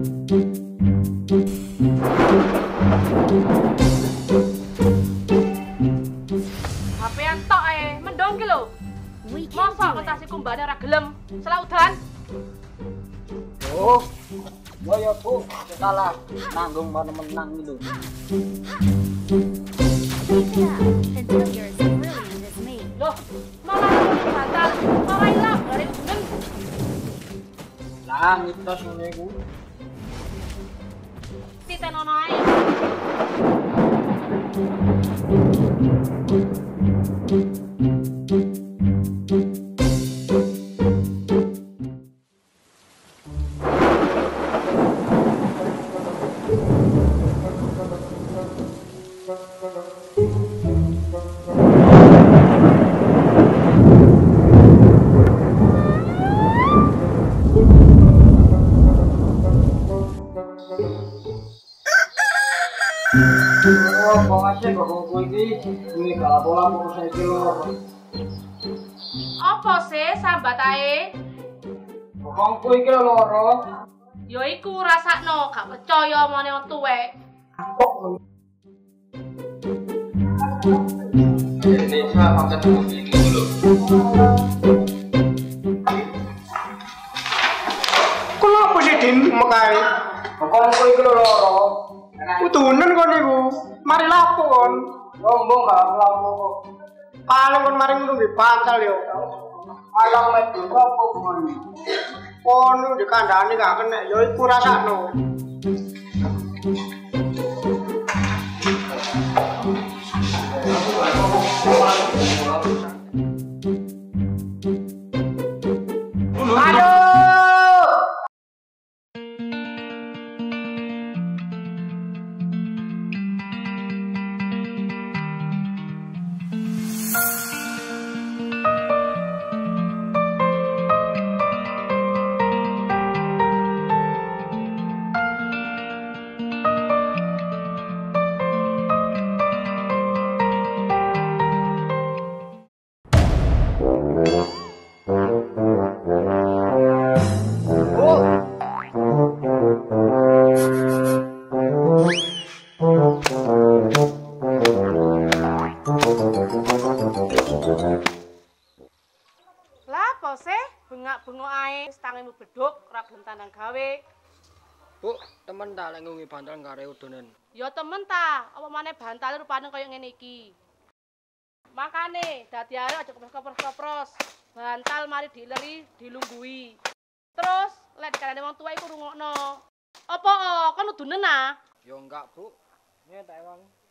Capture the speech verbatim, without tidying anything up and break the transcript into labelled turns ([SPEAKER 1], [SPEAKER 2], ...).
[SPEAKER 1] H P-an tok ae, mendong ki lho. Mosok ketasi kumbane ora gelem, selaudan.
[SPEAKER 2] Oh, yo yo Bu, salah nanggung mana menang gitu.
[SPEAKER 1] Loh, malah aku bantal, ora ilang dari udunen.
[SPEAKER 2] Lah, mitos ngene iku.
[SPEAKER 1] Titenono ae.
[SPEAKER 2] Oh, pokoknya bokongku iki duwe gak pola fokus iki lho.
[SPEAKER 1] Apa sih sambat ae?
[SPEAKER 2] Bokongku iki loro.
[SPEAKER 1] Ya iku rasakno, gak percaya omone wong tuwek.
[SPEAKER 2] Indonesia pakai bumi dulu.
[SPEAKER 3] Kulo apa sih Din mekae?
[SPEAKER 2] Bokongku iki loro.
[SPEAKER 3] Utunen kon niku. Mari lapo kon.
[SPEAKER 2] Lombong gak lapo kok.
[SPEAKER 3] Paling kon mari ngono nggih bantal yo.
[SPEAKER 2] Alang medu apa kon?
[SPEAKER 3] Kono di kandhane gak kena yo iku rasakno.
[SPEAKER 1] Lah apa sih? Bengak-bengok ae, wis tangimu beduk, ora gelem tandang gawe.
[SPEAKER 4] Bu, temen tak lek ngungi bantal kare udonen.
[SPEAKER 1] Ya temen ta, apa maneh bantal rupane kaya ngene iki. Makane dadi arek aja kepros-kepros. Bantal mari dileri, dilunggui. Terus lek dikarane wong tuwa iku rungokno. Apa kan udunen ah?
[SPEAKER 4] Yo enggak, Bu. Ini tak ewang.